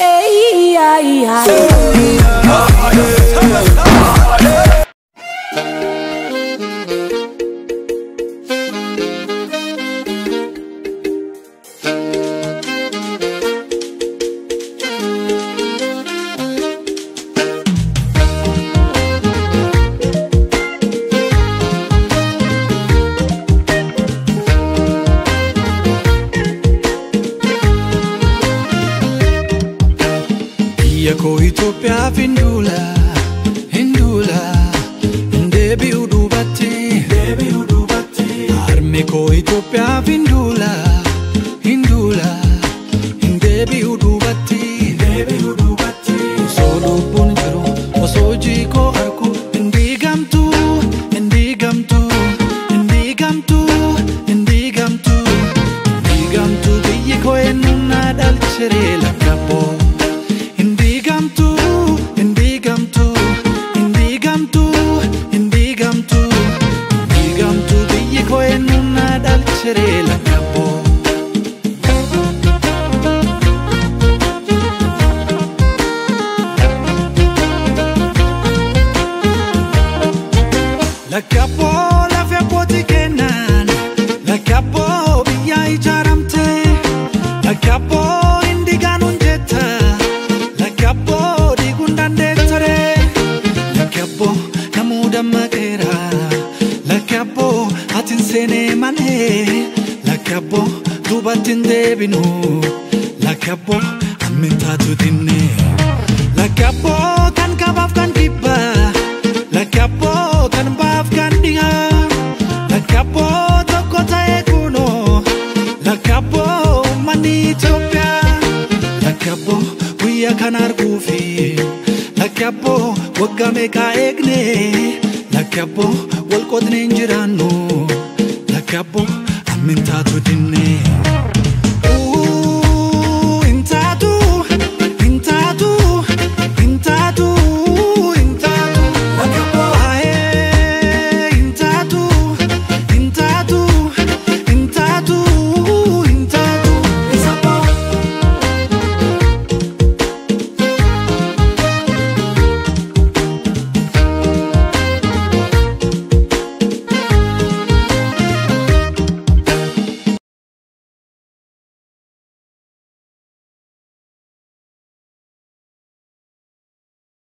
Hey, ay, ay. Yako Ethiopia findula, hindula, ndebi udubati, arme ko Ethiopia findula, hindula, ndebi udubati, solo bunjero, osoji ko arku, indigamtu, indigamtu, indigamtu, indigamtu, indigamtu, biye ko enuna dal chere la capo. La capo la fe potikenan, la capo biya ijaramte, la capo indigan unjeta, la capo digundan dektare, la capo namuda makera, la capo atin sene mane, la capo dubatin debinu, la capo aminta tudine, la capo kan kabaf kan kiba, la capo kan bafkan dia, la capo tokota ekuno, la capo mani Ethiopia, la capo wiya kanar kufi, la capo wagame ka egne, la capo wal kodne njirano, la capo aminta tudine.